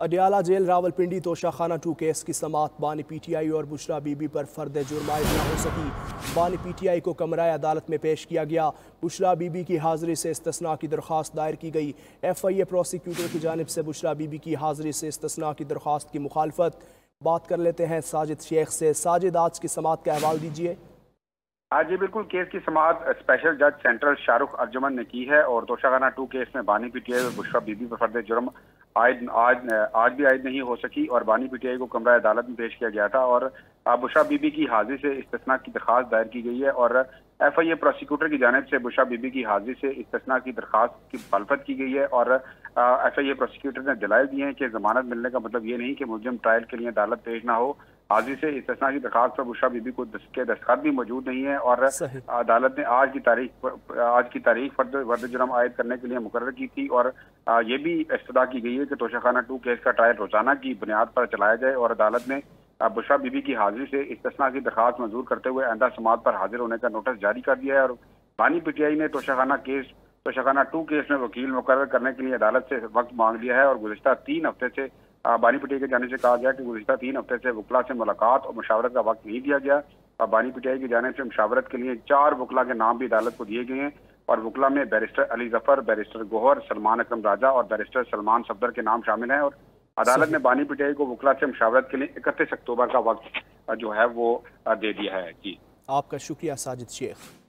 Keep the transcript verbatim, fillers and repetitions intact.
Adiala jail Rawalpindi Toshakhana two case کی سماعت بانی پی ٹی آئی اور بشرا بی بی پر فرد جرم عائد نہ ہو سکی۔ بانی پی ٹی آئی کو کمرۂ عدالت میں پیش کیا گیا۔ بشرا بی بی کی حاضری سے استثناء کی درخواست دائر کی گئی۔ ایف آئی اے پروسیکیوٹر کی جانب سے بشرا بی بی کی حاضری سے استثناء کی درخواست کی مخالفت۔ بات کر لیتے ہیں ساجد شیخ سے۔ ساجد، آج کی سماعت کا احوال دیجیے۔ آج جی بالکل، کیس کی سماعت اسپیشل جج سینٹرل شاہ رخ ارجمن نے کی ہے اور توشاخانہ ٹو کیس میں بانی پی ٹی آئی اور بشرا بی بی پر فرد جرم آج آج بھی عائد نہیں ہو سکی اور بانی پی ٹی آئی کو کمرہ عدالت میں پیش کیا گیا تھا اور بشرا بی بی کی حاضری سے استثناء کی درخواست دائر کی گئی ہے اور ایف آئی اے پروسیکیوٹر کی جانب سے بشرا بی بی کی حاضری سے استثناء کی درخواست کی مخالفت کی گئی ہے اور ایف آئی اے پروسیکیوٹر نے دلائل دیے ہیں کہ ضمانت ملنے کا مطلب یہ نہیں کہ ملزم ٹرائل کے لیے عدالت پیش نہ ہو۔ حاضری سے استثناء کی درخواست پر بشرا بی بی کو کے دستخط بھی موجود نہیں ہے اور عدالت نے آج کی تاریخ آج کی تاریخ فرد جرم عائد کرنے کے لیے مقرر کی تھی اور یہ بھی استدعا کی گئی ہے کہ توشاخانہ ٹو کیس کا ٹرائل روزانہ کی بنیاد پر چلایا جائے اور عدالت نے بشرا بی بی کی حاضری سے استثناء کی درخواست منظور کرتے ہوئے آئندہ سماعت پر حاضر ہونے کا نوٹس جاری کر دیا ہے اور بانی پی ٹی آئی نے Toshakhana case Toshakhana two case میں وکیل مقرر کرنے کے لیے عدالت سے وقت مانگ لیا ہے اور گزشتہ تین ہفتے سے بانی پی ٹی آئی کی جانب سے کہا گیا کہ گزشتہ تین ہفتے سے وکلا سے ملاقات اور مشاورت کا وقت نہیں دیا گیا اور بانی پی ٹی آئی کی جانب سے مشاورت کے لیے چار وکلا کے نام بھی عدالت کو دیے گئے ہیں اور وکلا میں بیرسٹر علی ظفر، بیرسٹر گوہر، سلمان اکرم راجہ اور بیرسٹر سلمان صفدر کے نام شامل ہیں اور عدالت نے بانی پی ٹی آئی کو وکلا سے مشاورت کے لیے اکتیس اکتوبر کا وقت جو ہے وہ دے دیا ہے۔ جی، آپ کا شکریہ ساجد شیخ۔